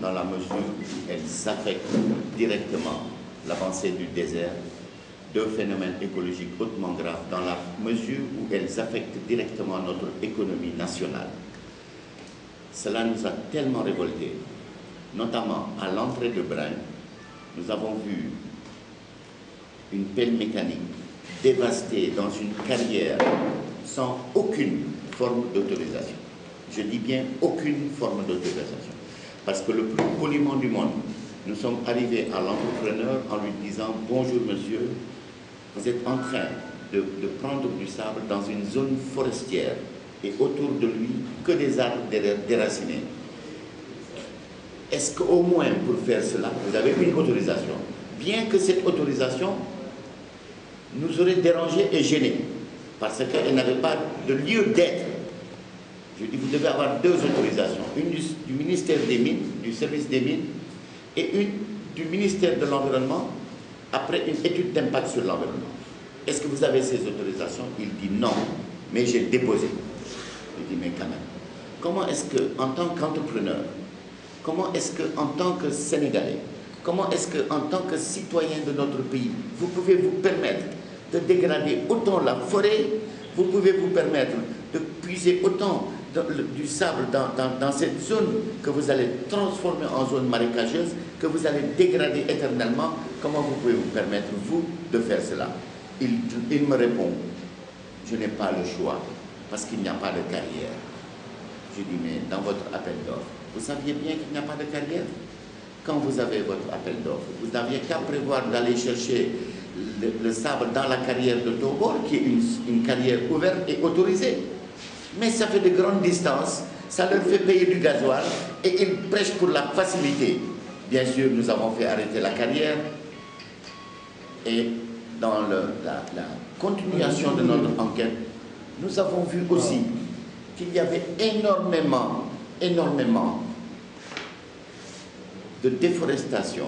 dans la mesure où elles affectent directement l'avancée du désert, deux phénomènes écologiques hautement graves dans la mesure où elles affectent directement notre économie nationale. Cela nous a tellement révoltés, notamment à l'entrée de Brin, nous avons vu une pelle mécanique dévastée dans une carrière sans aucune forme d'autorisation. Je dis bien aucune forme d'autorisation. Parce que le plus poliment du monde, nous sommes arrivés à l'entrepreneur en lui disant « Bonjour monsieur, vous êtes en train de prendre du sable dans une zone forestière et autour de lui que des arbres déracinés. Est-ce qu'au moins pour faire cela, vous avez une autorisation? Bien que cette autorisation nous aurait dérangé et gêné, parce qu'elle n'avait pas de lieu d'être. Je dis, vous devez avoir deux autorisations, une du ministère des Mines, du service des Mines, et une du ministère de l'Environnement, après une étude d'impact sur l'environnement. Est-ce que vous avez ces autorisations? Il dit non, mais j'ai déposé. Je dis, mais quand même, comment est-ce qu'en tant qu'entrepreneur, comment est-ce qu'en tant que Sénégalais, comment est-ce qu'en tant que citoyen de notre pays, vous pouvez vous permettre de dégrader autant la forêt, vous pouvez vous permettre de puiser autant du sable dans cette zone que vous allez transformer en zone marécageuse, que vous allez dégrader éternellement. Comment vous pouvez vous permettre, vous, de faire cela? Il me répond, je n'ai pas le choix, parce qu'il n'y a pas de carrière. Je dis, mais dans votre appel d'offres, vous saviez bien qu'il n'y a pas de carrière? Quand vous avez votre appel d'offres, vous n'aviez qu'à prévoir d'aller chercher le sable dans la carrière de Tobor, qui est une carrière ouverte et autorisée. Mais ça fait de grandes distances, ça leur fait payer du gasoil, et ils prêchent pour la facilité. Bien sûr, nous avons fait arrêter la carrière, et dans la continuation de notre enquête, nous avons vu aussi qu'il y avait énormément de déforestation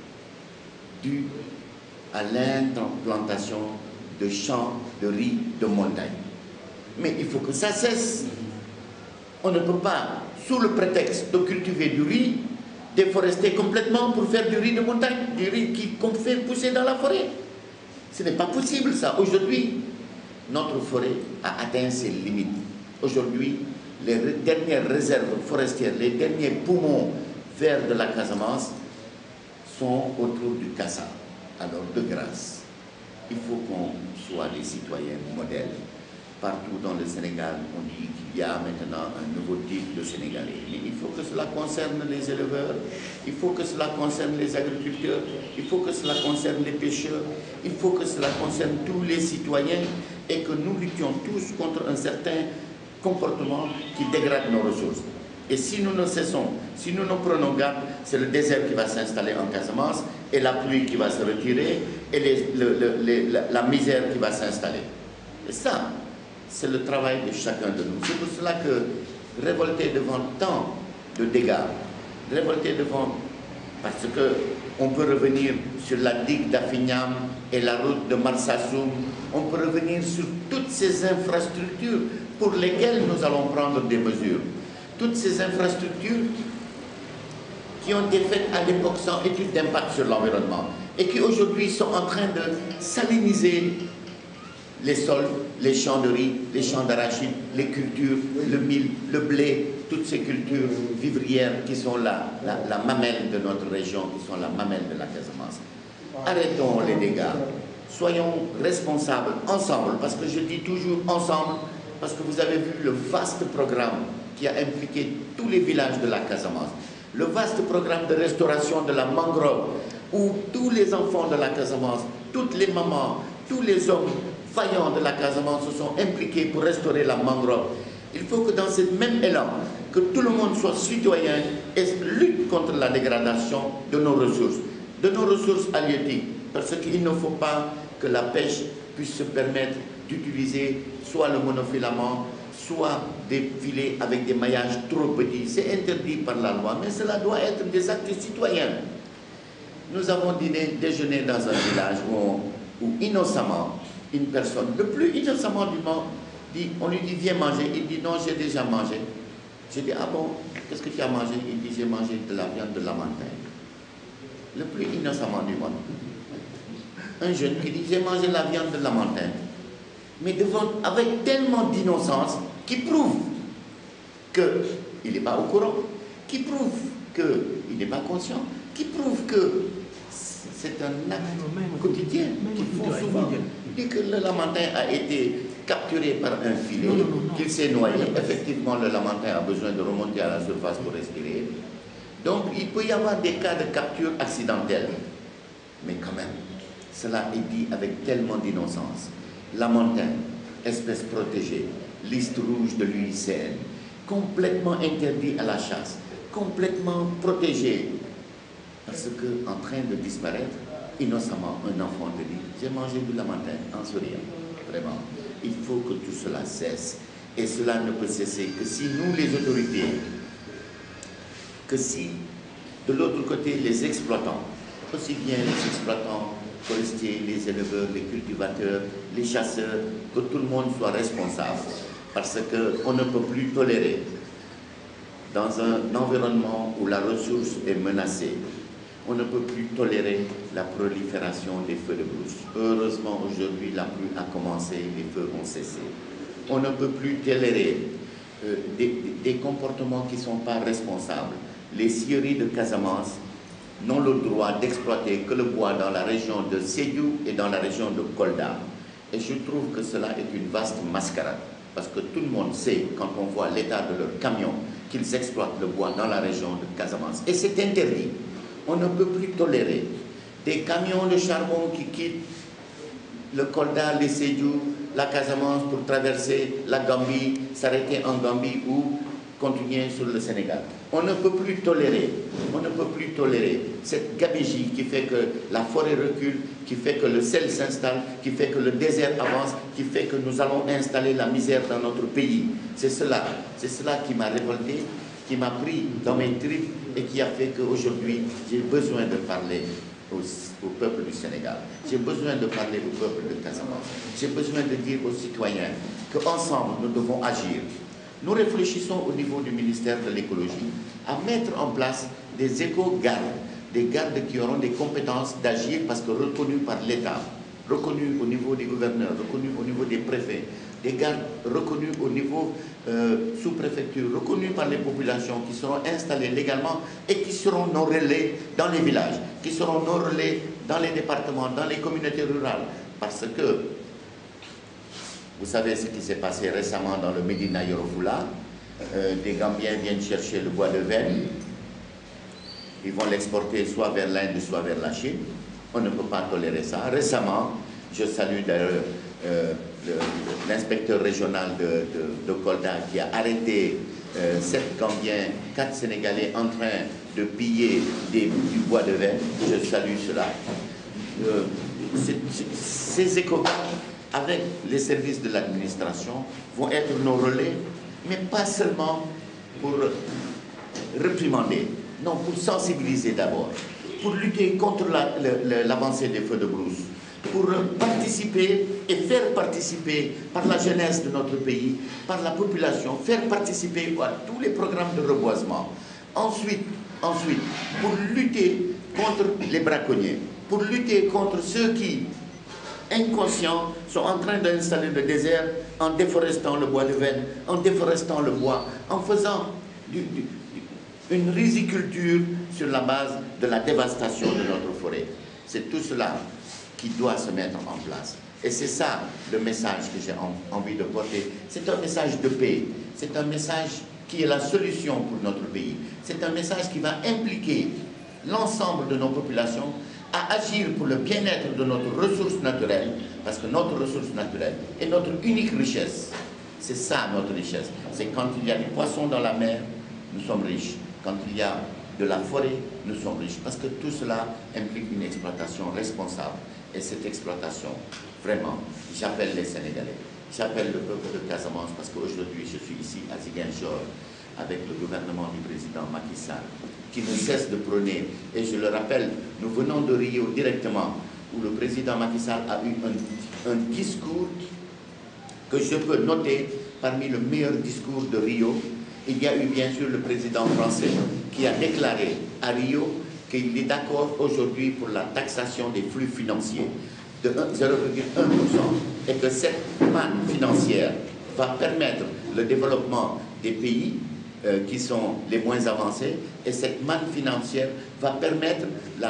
due à l'implantation de champs de riz de montagne. Mais il faut que ça cesse. On ne peut pas, sous le prétexte de cultiver du riz, déforester complètement pour faire du riz de montagne, du riz qu'on fait pousser dans la forêt. Ce n'est pas possible ça. Aujourd'hui, notre forêt a atteint ses limites. Aujourd'hui, les dernières réserves forestières, les derniers poumons verts de la Casamance sont autour du Kassa. Alors, de grâce, il faut qu'on soit des citoyens modèles. Partout dans le Sénégal, on dit qu'il y a maintenant un nouveau type de Sénégalais. Mais il faut que cela concerne les éleveurs, il faut que cela concerne les agriculteurs, il faut que cela concerne les pêcheurs, il faut que cela concerne tous les citoyens et que nous luttions tous contre un certain comportement qui dégrade nos ressources. Et si nous ne cessons, si nous ne prenons garde, c'est le désert qui va s'installer en Casamance et la pluie qui va se retirer et la misère qui va s'installer. Et ça, c'est le travail de chacun de nous. C'est pour cela que révolter devant tant de dégâts, révolter devant, parce qu'on peut revenir sur la digue d'Afignam et la route de Marsassoum, on peut revenir sur toutes ces infrastructures pour lesquelles nous allons prendre des mesures. Toutes ces infrastructures qui ont été faites à l'époque sans étude d'impact sur l'environnement et qui aujourd'hui sont en train de saliniser les sols, les champs de riz, les champs d'arachide, les cultures, le mil, le blé, toutes ces cultures vivrières qui sont la mamelle de notre région, qui sont la mamelle de la Casamance. Arrêtons les dégâts, soyons responsables ensemble, parce que je dis toujours ensemble, parce que vous avez vu le vaste programme qui a impliqué tous les villages de la Casamance, le vaste programme de restauration de la mangrove, où tous les enfants de la Casamance, toutes les mamans, tous les hommes vaillants de la Casamance se sont impliqués pour restaurer la mangrove. Il faut que dans ce même élan, que tout le monde soit citoyen et lutte contre la dégradation de nos ressources halieutiques, parce qu'il ne faut pas que la pêche puisse se permettre d'utiliser soit le monofilament, soit des filets avec des maillages trop petits. C'est interdit par la loi, mais cela doit être des actes citoyens. Nous avons déjeuné dans un village où innocemment, une personne, le plus innocemment du monde, on lui dit viens manger, il dit non, j'ai déjà mangé. J'ai dit, ah bon, qu'est-ce que tu as mangé? Il dit, j'ai mangé de la viande de lamentin. Le plus innocemment du monde. Un jeune qui dit, j'ai mangé la viande de lamentin. Mais devant, avec tellement d'innocence, qui prouve qu'il n'est pas au courant, qui prouve qu'il n'est pas conscient, qui prouve que c'est un acte quotidien qu'ils font souvent. Dès que le lamentin a été capturé par un filet, qu'il s'est noyé, effectivement le lamentin a besoin de remonter à la surface pour respirer. Donc il peut y avoir des cas de capture accidentelle. Mais quand même, cela est dit avec tellement d'innocence. Lamentin, espèce protégée, liste rouge de l'UICN, complètement interdit à la chasse, complètement protégé, parce que en train de disparaître, innocemment, un enfant te dit, j'ai mangé du lamentin en souriant. Vraiment, il faut que tout cela cesse. Et cela ne peut cesser que si nous, les autorités, que si, de l'autre côté, les exploitants, aussi bien les exploitants forestiers, les éleveurs, les cultivateurs, les chasseurs, que tout le monde soit responsable. Parce qu'on ne peut plus tolérer, dans un environnement où la ressource est menacée, on ne peut plus tolérer la prolifération des feux de brousse. Heureusement, aujourd'hui, la pluie a commencé, les feux ont cessé. On ne peut plus tolérer des comportements qui ne sont pas responsables. Les scieries de Casamance n'ont le droit d'exploiter que le bois dans la région de Sédhiou et dans la région de Kolda. Et je trouve que cela est une vaste mascarade. Parce que tout le monde sait, quand on voit l'état de leurs camions, qu'ils exploitent le bois dans la région de Casamance. Et c'est interdit. On ne peut plus tolérer des camions de charbon qui quittent le Kolda, les Sédhiou, la Casamance pour traverser la Gambie, s'arrêter en Gambie ou continuer sur le Sénégal. On ne peut plus tolérer cette gabegie qui fait que la forêt recule, qui fait que le sel s'installe, qui fait que le désert avance, qui fait que nous allons installer la misère dans notre pays. C'est cela qui m'a révolté, qui m'a pris dans mes tripes et qui a fait qu'aujourd'hui, j'ai besoin de parler au peuple du Sénégal. J'ai besoin de parler au peuple de Casamance. J'ai besoin de dire aux citoyens qu'ensemble, nous devons agir. Nous réfléchissons au niveau du ministère de l'écologie à mettre en place des éco-gardes, des gardes qui auront des compétences d'agir parce que reconnus par l'État, reconnus au niveau des gouverneurs, reconnus au niveau des préfets, des gardes reconnus au niveau sous-préfecture, reconnus par les populations qui seront installés légalement et qui seront nos relais dans les villages, qui seront nos relais dans les départements, dans les communautés rurales. Parce que vous savez ce qui s'est passé récemment dans le Médina Yoro Fula. Des Gambiens viennent chercher le bois de veine. Ils vont l'exporter soit vers l'Inde, soit vers la Chine. On ne peut pas tolérer ça. Récemment, je salue d'ailleurs l'inspecteur régional de Kolda qui a arrêté 7 Gambiens, 4 Sénégalais en train de piller du bois de veine. Je salue cela. Ces éco-gardes, avec les services de l'administration, vont être nos relais, mais pas seulement pour réprimander, non, pour sensibiliser d'abord, pour lutter contre l'avancée des feux de brousse, pour participer et faire participer par la jeunesse de notre pays, par la population, faire participer à tous les programmes de reboisement. Ensuite, pour lutter contre les braconniers, pour lutter contre ceux qui, inconscients, sont en train d'installer le désert en déforestant le bois de veine, en déforestant le bois, en faisant une riziculture sur la base de la dévastation de notre forêt. C'est tout cela qui doit se mettre en place. Et c'est ça le message que j'ai envie de porter. C'est un message de paix. C'est un message qui est la solution pour notre pays. C'est un message qui va impliquer l'ensemble de nos populations à agir pour le bien-être de notre ressource naturelle, parce que notre ressource naturelle est notre unique richesse. C'est ça notre richesse. C'est quand il y a des poissons dans la mer, nous sommes riches. Quand il y a de la forêt, nous sommes riches. Parce que tout cela implique une exploitation responsable. Et cette exploitation, vraiment, j'appelle les Sénégalais, j'appelle le peuple de Casamance, parce qu'aujourd'hui je suis ici à Ziguinchor avec le gouvernement du président Macky Sall, qui ne cesse de prôner. Et je le rappelle, nous venons de Rio directement, où le président Macky Sall a eu un discours que je peux noter parmi le meilleur discours de Rio. il y a eu bien sûr le président français qui a déclaré à Rio qu'il est d'accord aujourd'hui pour la taxation des flux financiers de 0,1% et que cette manne financière va permettre le développement des pays qui sont les moins avancés, et cette manne financière va permettre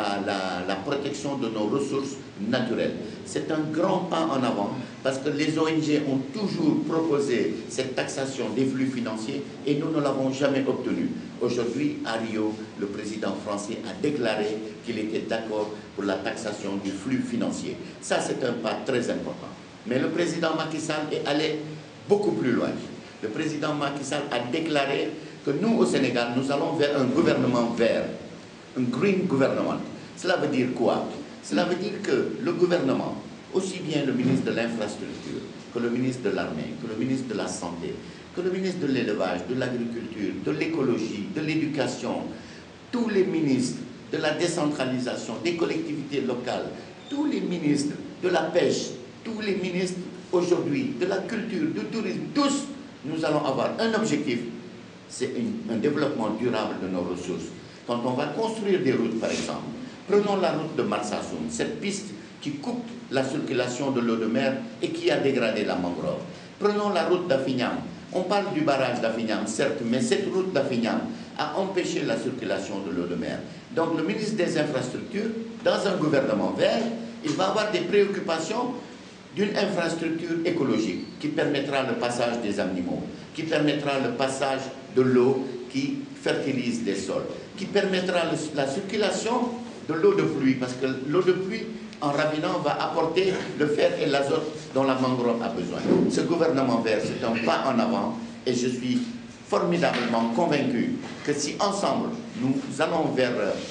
la protection de nos ressources naturelles. C'est un grand pas en avant parce que les ONG ont toujours proposé cette taxation des flux financiers et nous ne l'avons jamais obtenue. Aujourd'hui, à Rio, le président français a déclaré qu'il était d'accord pour la taxation du flux financier. Ça, c'est un pas très important. Mais le président Macky Sall est allé beaucoup plus loin. Le président Macky Sall a déclaré que nous, au Sénégal, nous allons vers un gouvernement vert, un green government. Cela veut dire quoi? Cela veut dire que le gouvernement, aussi bien le ministre de l'infrastructure, que le ministre de l'armée, que le ministre de la santé, que le ministre de l'élevage, de l'agriculture, de l'écologie, de l'éducation, tous les ministres de la décentralisation, des collectivités locales, tous les ministres de la pêche, tous les ministres aujourd'hui de la culture, du tourisme, tous, nous allons avoir un objectif, c'est un développement durable de nos ressources. Quand on va construire des routes, par exemple, prenons la route de Marsassoum, cette piste qui coupe la circulation de l'eau de mer et qui a dégradé la mangrove. Prenons la route d'Afignam. On parle du barrage d'Afignam, certes, mais cette route d'Afignam a empêché la circulation de l'eau de mer. Donc le ministre des Infrastructures, dans un gouvernement vert, il va avoir des préoccupations d'une infrastructure écologique qui permettra le passage des animaux, qui permettra le passage de l'eau qui fertilise les sols, qui permettra la circulation de l'eau de pluie, parce que l'eau de pluie, en ravinant, va apporter le fer et l'azote dont la mangrove a besoin. Ce gouvernement vert, c'est un pas en avant, et je suis formidablement convaincu que si ensemble, nous allons vers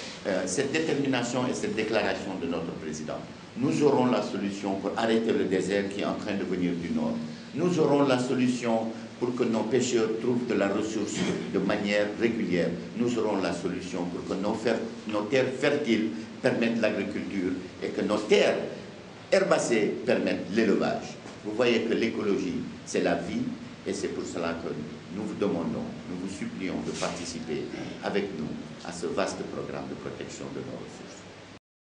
cette détermination et cette déclaration de notre président, nous aurons la solution pour arrêter le désert qui est en train de venir du nord. Nous aurons la solution pour que nos pêcheurs trouvent de la ressource de manière régulière. Nous aurons la solution pour que nos terres fertiles permettent l'agriculture et que nos terres herbacées permettent l'élevage. Vous voyez que l'écologie, c'est la vie, et c'est pour cela que nous vous demandons, nous vous supplions de participer avec nous à ce vaste programme de protection de nos ressources.